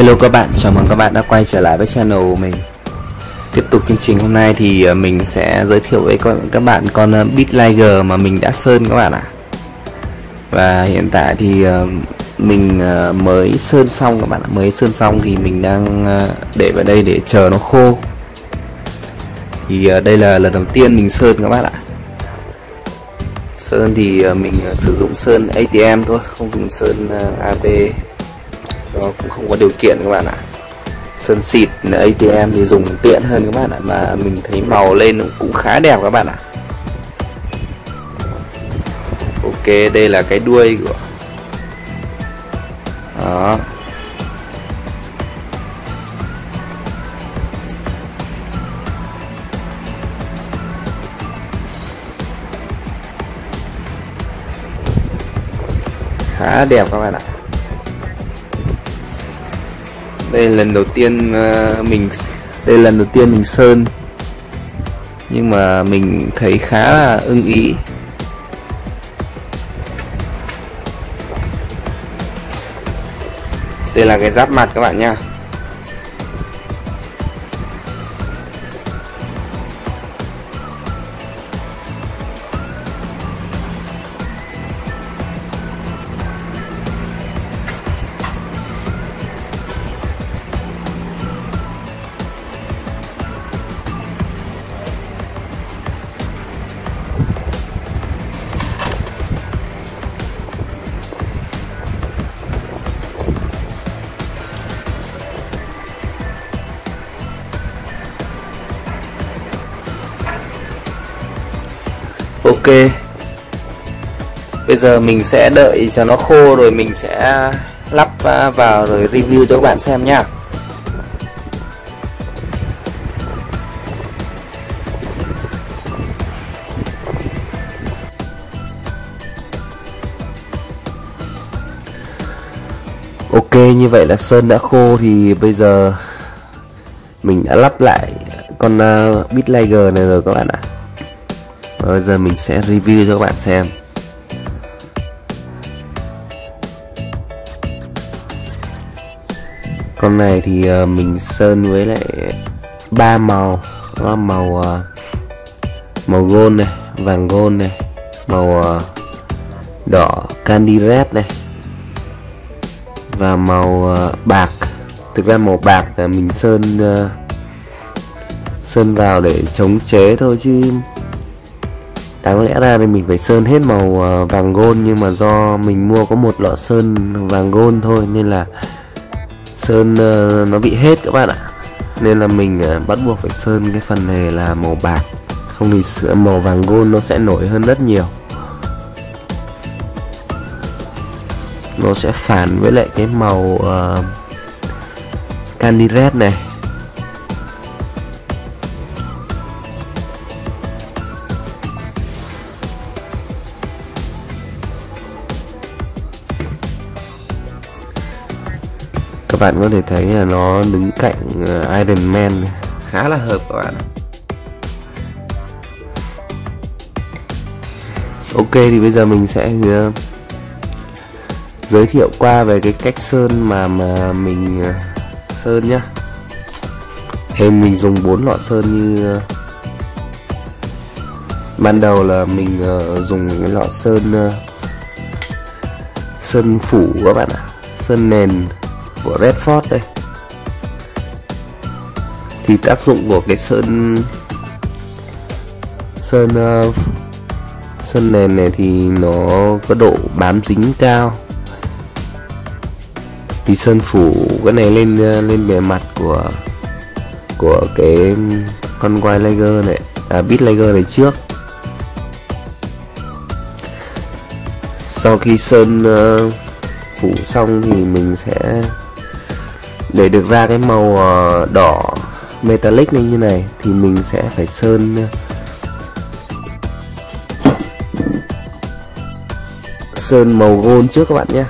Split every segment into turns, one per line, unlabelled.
Hello các bạn, chào mừng các bạn đã quay trở lại với channel của mình. Tiếp tục chương trình hôm nay thì mình sẽ giới thiệu với các bạn con Beast Liger mà mình đã sơn các bạn ạ. Và hiện tại thì mình mới sơn xong các bạn ạ. Mới sơn xong thì mình đang để vào đây để chờ nó khô. Thì đây là lần đầu tiên mình sơn các bạn ạ. Sơn thì mình sử dụng sơn ATM thôi, không dùng sơn AB. Nó cũng không có điều kiện các bạn ạ. Sơn xịt ATM thì dùng tiện hơn các bạn ạ, mà mình thấy màu lên cũng khá đẹp các bạn ạ. Ok, đây là cái đuôi của đó. Khá đẹp các bạn ạ. Đây là lần đầu tiên mình sơn, nhưng mà mình thấy khá là ưng ý. Đây là cái giáp mặt các bạn nha. Ok, bây giờ mình sẽ đợi cho nó khô rồi mình sẽ lắp vào rồi review cho các bạn xem nhá. Ok, như vậy là sơn đã khô thì bây giờ mình đã lắp lại con Beast Liger này rồi các bạn ạ. Bây giờ mình sẽ review cho các bạn xem. Con này thì mình sơn với lại 3 màu, đó màu gold này, vàng gold này, màu đỏ candy red này, và màu bạc. Thực ra màu bạc là mình sơn vào để chống chế thôi, chứ đáng lẽ ra thì mình phải sơn hết màu vàng gold, nhưng mà do mình mua có một lọ sơn vàng gold thôi nên là sơn nó bị hết các bạn ạ, nên là mình bắt buộc phải sơn cái phần này là màu bạc, không thì màu vàng gold nó sẽ nổi hơn rất nhiều, nó sẽ phản với lại cái màu candy red này. Các bạn có thể thấy là nó đứng cạnh Iron Man, khá là hợp các bạn. Ok, thì bây giờ mình sẽ giới thiệu qua về cái cách sơn mà mình sơn nhá. Mình dùng 4 lọ sơn như ban đầu là mình dùng cái lọ sơn phủ các bạn ạ, sơn nền của Redford đây. Thì tác dụng của cái sơn nền này thì nó có độ bám dính cao, thì sơn phủ cái này lên bề mặt của cái con White Liger này, Beast Liger này trước. Sau khi sơn phủ xong thì mình sẽ để được ra cái màu đỏ metallic như này thì mình sẽ phải sơn màu gold trước các bạn nhé.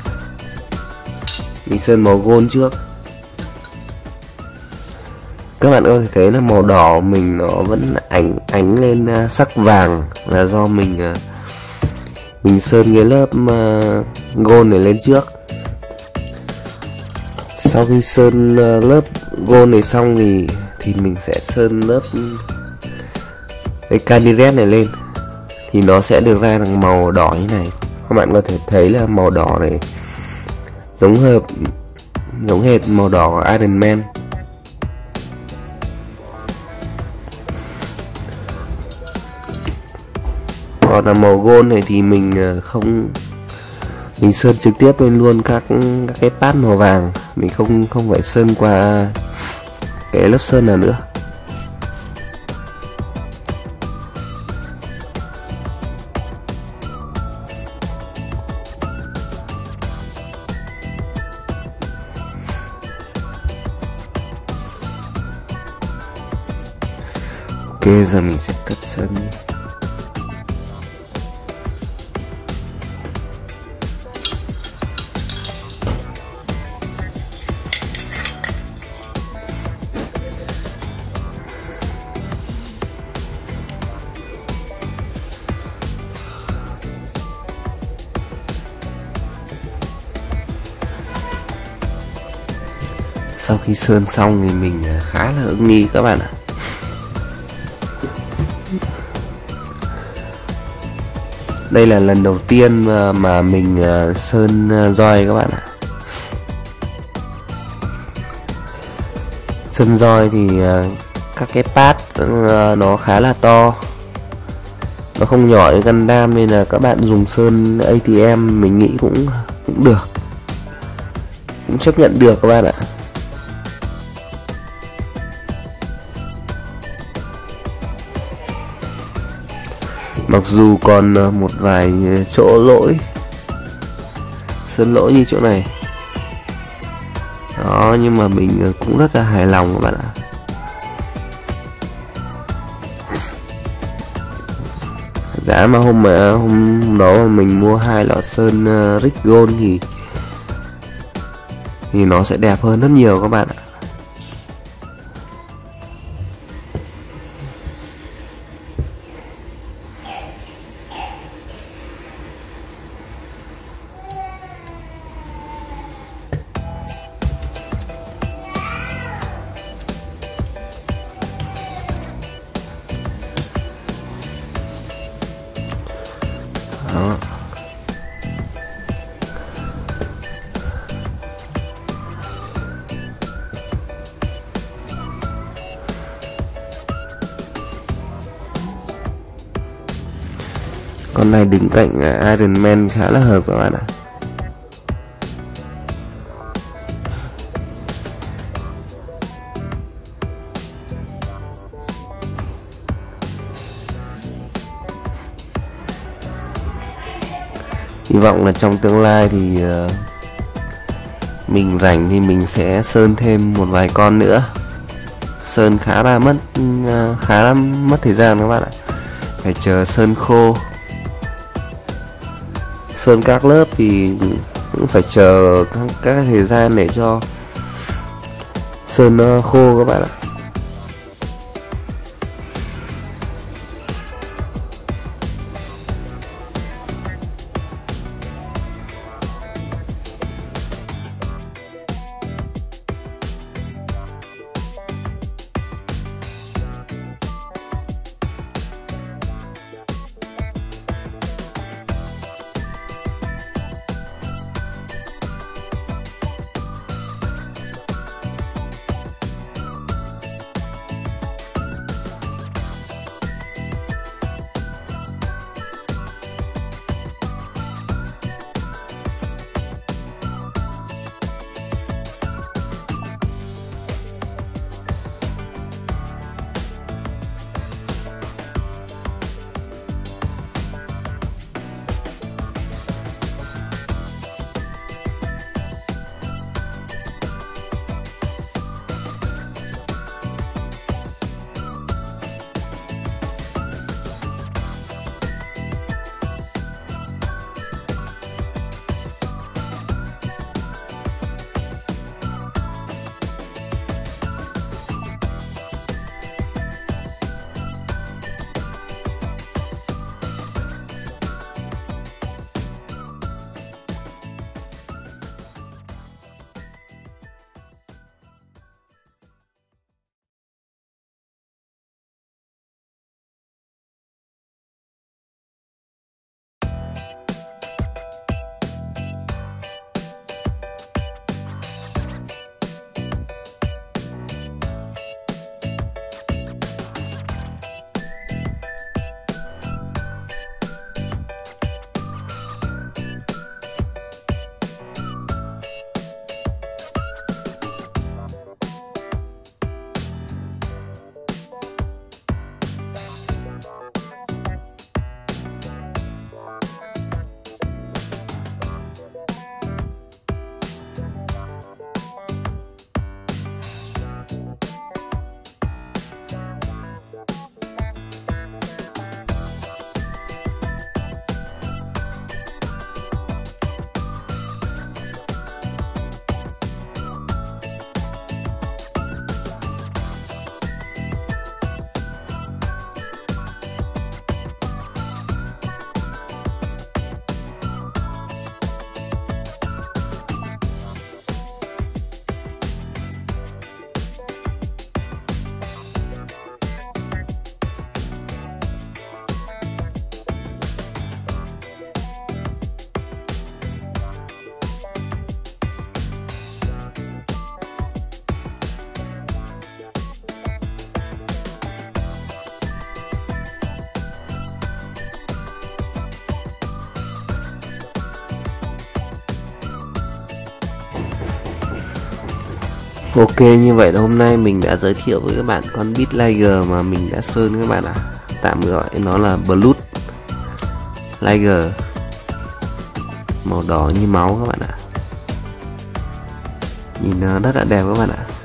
Mình sơn màu gold trước. Các bạn có thể thấy là màu đỏ mình nó vẫn ánh lên sắc vàng, là do mình sơn cái lớp gold này lên trước. Sau khi sơn lớp gold này xong thì mình sẽ sơn lớp cái candiret này lên, thì nó sẽ được ra bằng màu đỏ như này. Các bạn có thể thấy là màu đỏ này giống hệt màu đỏ của Iron Man. Còn là màu gold này thì mình sơn trực tiếp lên luôn các cái pad màu vàng, mình không phải sơn qua cái lớp sơn nào nữa. Ok, giờ mình sẽ cất sơn. Sau khi sơn xong thì mình khá là ưng ý các bạn ạ. Đây là lần đầu tiên mà mình sơn roi các bạn ạ. Sơn roi thì các cái pad nó khá là to, nó không nhỏ như Gundam, nên là các bạn dùng sơn ATM mình nghĩ cũng được, cũng chấp nhận được các bạn ạ. Mặc dù còn một vài chỗ lỗi, sơn lỗi như chỗ này đó, nhưng mà mình cũng rất là hài lòng các bạn ạ. Giá mà hôm đó mà mình mua 2 lọ sơn Rick Gold thì nó sẽ đẹp hơn rất nhiều các bạn ạ. Đó. Con này đứng cạnh Iron Man khá là hợp các bạn ạ. Hy vọng là trong tương lai thì mình rảnh thì mình sẽ sơn thêm một vài con nữa. Sơn khá là mất thời gian các bạn ạ. Phải chờ sơn khô. Sơn các lớp thì cũng phải chờ các thời gian để cho sơn khô các bạn ạ. Ok, như vậy là hôm nay mình đã giới thiệu với các bạn con Beast Liger mà mình đã sơn các bạn ạ. Tạm gọi nó là Blood Liger, màu đỏ như máu các bạn ạ. Nhìn nó rất là đẹp các bạn ạ.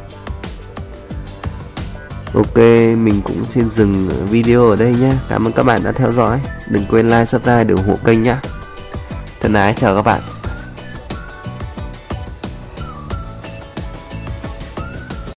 Ok, mình cũng xin dừng video ở đây nhé. Cảm ơn các bạn đã theo dõi. Đừng quên like, subscribe để ủng hộ kênh nhé. Thân ái chào các bạn.